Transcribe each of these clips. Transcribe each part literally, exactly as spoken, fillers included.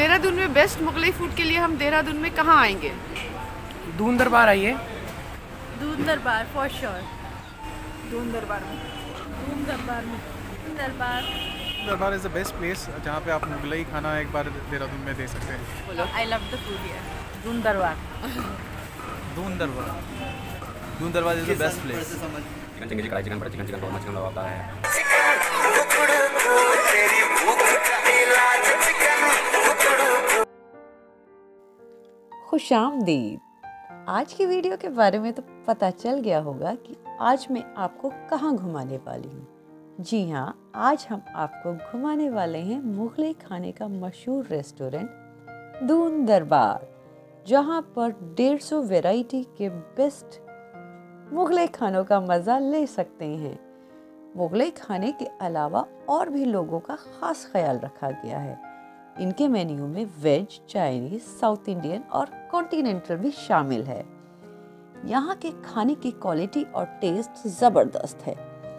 देहरादून में best Mughlai food के लिए हम देहरादून में कहाँ आएंगे? दून दरबार आइए। दून दरबार फॉर श्योर। दून दरबार में दून दरबार में दरबार दरबार इज़ द बेस्ट प्लेस जहाँ पे आप मुगलई खाना एक बार देहरादून में दे सकते हैं। बोलो I love the food here. Doon Darbar. Doon Darbar Doon Darbar is the best place. Chicken चिंगी kadhai chicken butter chicken chicken korma chicken लवाता है। खुशामदीद। आज की वीडियो के बारे में तो पता चल गया होगा कि आज मैं आपको कहाँ घुमाने वाली हूँ। जी हाँ, आज हम आपको घुमाने वाले हैं मुगलई खाने का मशहूर रेस्टोरेंट दून दरबार, जहाँ पर डेढ़ सौ वैरायटी के बेस्ट मुगलई खानों का मज़ा ले सकते हैं। मुगलई खाने के अलावा और भी लोगों का ख़ास ख्याल रखा गया है। इनके मेन्यू में वेज, चाइनीज़, साउथ इंडियन और कॉन्टिनेंटल भी शामिल है। यहाँ के खाने की क्वालिटी और टेस्ट ज़बरदस्त है।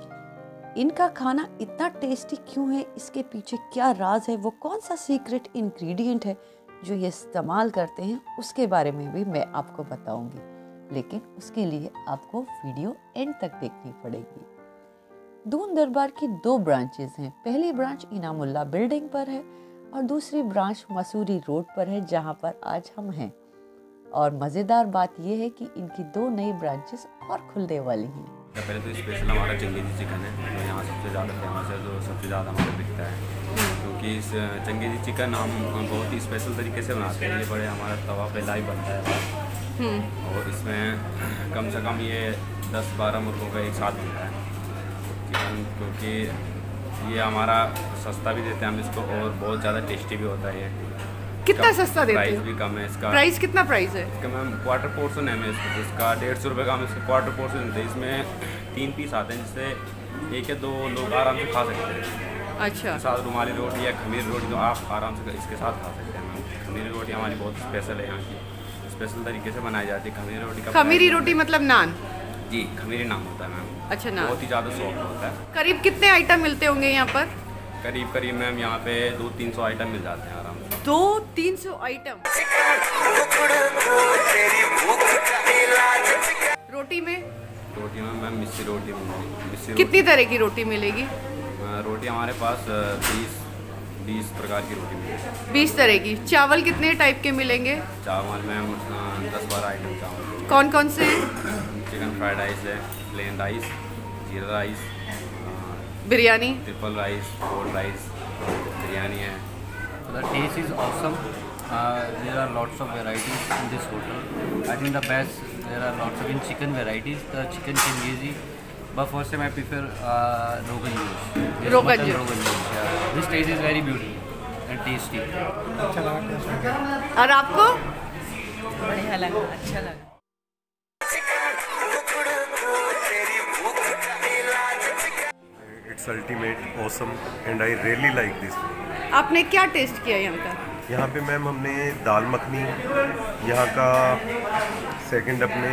इनका खाना इतना टेस्टी क्यों है, इसके पीछे क्या राज है, वो कौन सा सीक्रेट इंग्रेडिएंट है जो ये इस्तेमाल करते हैं, उसके बारे में भी मैं आपको बताऊंगी। लेकिन उसके लिए आपको वीडियो एंड तक देखनी पड़ेगी। दून दरबार की दो ब्रांचेस हैं। पहली ब्रांच इनामुल्ला बिल्डिंग पर है और दूसरी ब्रांच मसूरी रोड पर है, जहाँ पर आज हम हैं। और मज़ेदार बात यह है कि इनकी दो नई ब्रांचेस और खुलने वाली हैं। पहले तो स्पेशल हमारा चंगेजी चिकन है, जो यहाँ सबसे ज़्यादा फेमस है, जो सबसे ज़्यादा हमारा बिकता है। क्योंकि इस चंगेजी चिकन हम बहुत ही स्पेशल तरीके से बनाते हैं। ये बड़े हमारा तवा पे लाइव बनता है और इसमें कम से कम ये दस बारह मुर्गों का एक साथ बनता है चिकन। क्योंकि ये हमारा सस्ता भी देते हैं हम इसको और बहुत ज़्यादा टेस्टी भी होता है। ये कितना सस्ता देते प्राइस हो? भी कम है इसका। प्राइस कितना प्राइस है इसका मैम क्वार्टर पोर्शन है। मैं इसको इसका डेढ़ सौ रुपये का हम इसका क्वार्टर पोर्शन देते हैं। इसमें तीन पीस आते हैं, जिससे एक या दो लोग आराम से खा सकते हैं। अच्छा। साथ रुमाली रोटी या खमीर रोटी तो आप आराम से इसके साथ खा सकते हैं। मैम खमीरी रोटी हमारी बहुत स्पेशल है, यहाँ की स्पेशल तरीके से बनाई जाती है। खमीरी रोटी का खमीरी रोटी मतलब नान? जी, खमीरी नाम होता है मैम। अच्छा, नान बहुत ही ज़्यादा सॉफ्ट होता है। करीब कितने आइटम मिलते होंगे यहाँ पर? करीब करीब मैम यहाँ पे दो तीन सौ आइटम मिल जाते हैं आराम से। दो तीन सौ आइटम रोटी में? रोटी में मैम मिस्सी रोटी मिस्सी कितनी तरह की रोटी मिलेगी? रोटी हमारे पास बीस बीस प्रकार की रोटी मिलेगी। बीस तरह की। चावल कितने टाइप के मिलेंगे? चावल मैम दस बारह आइटम चावल। कौन कौन से? चिकन फ्राइड राइस है, प्लेन राइस, जीरा rice, biryani, triple rice, cold rice, biryani है। The taste is awesome. Uh, there are lots of varieties in this hotel. I think the best, there are lots of in chicken varieties. The chicken chingezi, but first time I prefer uh, Rogan Josh. Yes, Rogan mutton Josh. Rogan Josh. Yeah. This taste is very beautiful and tasty. और आपको? बढ़िया लगा, अच्छा लगा। It's ultimate, awesome, and I really like this. आपने क्या test किया यहाँ का? यहाँ पे मैम हमने दाल मखनी, यहाँ का सेकंड अपने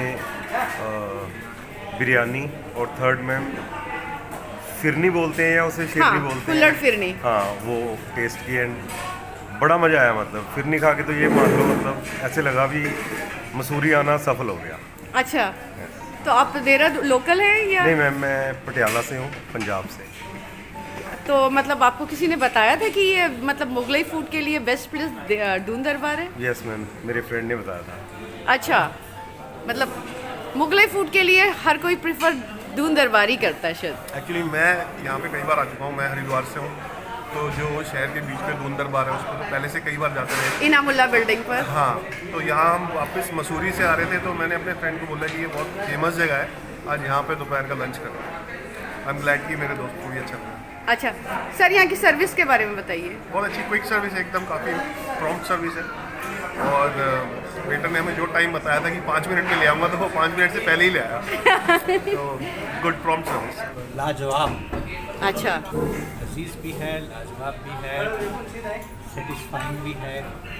बिरयानी और थर्ड मैम फिरनी बोलते हैं या उसे शेरनी हाँ, बोलते हैं, कुल्हड़ फिरनी। हाँ, वो टेस्ट की एंड बड़ा मज़ा आया। मतलब फिरनी खा के तो ये मान लो, मतलब ऐसे लगा भी मसूरी आना सफल हो गया। अच्छा, तो आप देहरादून लोकल हैं या? नहीं मैम, मैं पटियाला से हूँ, पंजाब से। तो मतलब आपको किसी ने बताया था कि ये मतलब मुगलई फूड के लिए बेस्ट प्लेस दून दरबार है? यस मैम, मेरे फ्रेंड ने बताया था। अच्छा, मतलब मुगलई फूड के लिए हर कोई प्रेफर दून दरबार ही करता है शायद। एक्चुअली मैं यहाँ पे कई बार आ चुका हूँ। मैं हरिद्वार से हूँ, तो जो शहर के बीच में दून दरबार है उसको तो पहले से कई बार जाते रहे। इनामुल्ला बिल्डिंग पर? हाँ, तो यहाँ हम वापस मसूरी से आ रहे थे, तो मैंने अपने फ्रेंड को बोला कि ये बहुत फेमस जगह है, आज यहाँ पे दोपहर का लंच करना है। आई एम ग्लैड कि मेरे दोस्त को भी अच्छा लगा। अच्छा सर, यहाँ की सर्विस के बारे में बताइए। बहुत अच्छी क्विक सर्विस है, एकदम काफ़ी प्रॉम्प्ट सर्विस है। और वेटर ने हमें जो टाइम बताया था कि पाँच मिनट में ले आऊँगा, तो वो पाँच मिनट से पहले ही ले आया। तो गुड प्रॉम्प्ट सर्विस। लाजवाब। अच्छा, लजीज भी है, लाजवाब भी है, सेटिस्फाइंग भी है।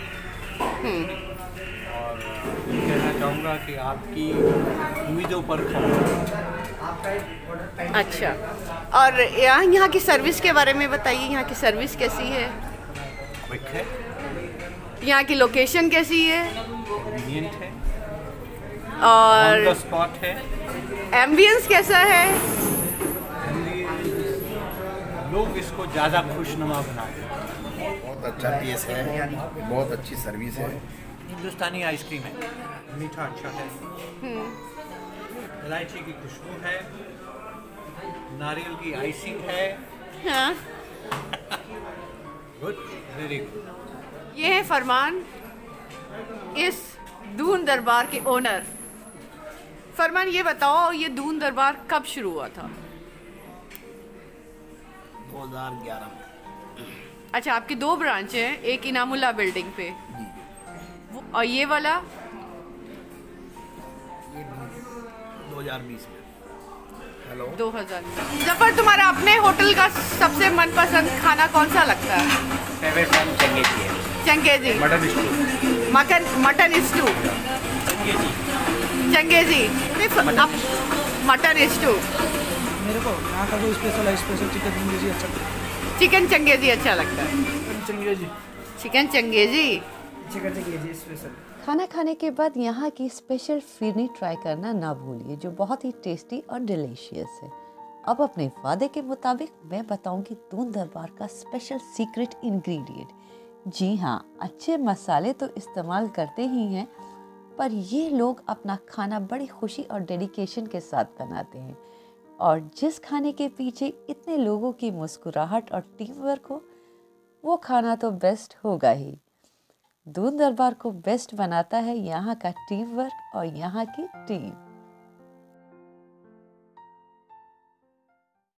और मैं कहना चाहूँगा कि आपकी उम्मीदों पर खरा। अच्छा, और यहाँ यहाँ की सर्विस के बारे में बताइए। यहाँ की सर्विस कैसी है? क्विक है, यहाँ की लोकेशन कैसी है कन्वीनियंट है, और ऑन द स्पॉट है, एम्बियंस कैसा है? लोग इसको ज़्यादा खुशनुमा बनाते हैं। बहुत अच्छा टेस्ट है, बहुत अच्छी सर्विस है। हिंदुस्तानी आइसक्रीम है, मीठा अच्छा है, इलायची की खुशबू है, नारियल की आइसिंग है। हाँ। Good, very good. ये है फरमान, इस दून दरबार के ओनर। फरमान, ये बताओ, ये दून दरबार कब शुरू हुआ था? दो हज़ार ग्यारह में। अच्छा, आपकी दो ब्रांच हैं, एक इनामुल्ला बिल्डिंग पे वो, और ये वाला ये दो हज़ार बीस में। हेलो, दो हज़ार। जफर, तुम्हारा अपने होटल का सबसे मनपसंद खाना कौन सा लगता है? फेवरेट टाइम चंगेजी है। Changezi mutton stew. Mutton mutton stew. Changezi नहीं, अब मटन स्टू। मेरे को यहाँ का जो स्पेशल है, स्पेशल चिकन चंगेजी अच्छा लगता है। चिकन चंगेजी अच्छा लगता है। Changezi chicken Changezi chicken Changezi special. खाना खाने के बाद यहाँ की स्पेशल फिरनी ट्राई करना ना भूलिए, जो बहुत ही टेस्टी और डिलीशियस है। अब अपने वादे के मुताबिक मैं बताऊंगी दून दरबार का स्पेशल सीक्रेट इंग्रेडिएंट। जी हाँ, अच्छे मसाले तो इस्तेमाल करते ही हैं, पर ये लोग अपना खाना बड़ी खुशी और डेडिकेशन के साथ बनाते हैं। और जिस खाने के पीछे इतने लोगों की मुस्कुराहट और टीम वर्क हो, वो खाना तो बेस्ट होगा ही। दून दरबार को बेस्ट बनाता है यहाँ का टीम वर्क और यहाँ की टीम।